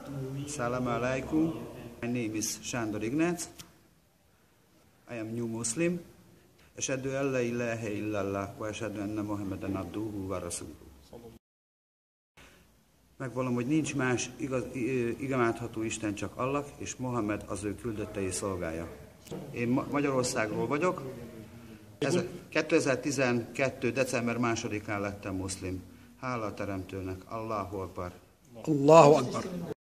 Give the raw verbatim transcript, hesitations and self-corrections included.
Assalamu alaikum. My name is Sándor Ignác. I am new Muslim. Ashhadu an la ilaha illallah wa ashhadu anna Muhammadan abduhu wa rasuluhu. Megvallom, hogy nincs más igaz, igemátható Isten, csak Allah, és Mohamed az ő küldöttei szolgája. Én Ma- Magyarországról vagyok. kétezer-tizenkettő. december másodikán lettem muszlim. Hála a Teremtőnek. Allahu Akbar. Allahu Akbar.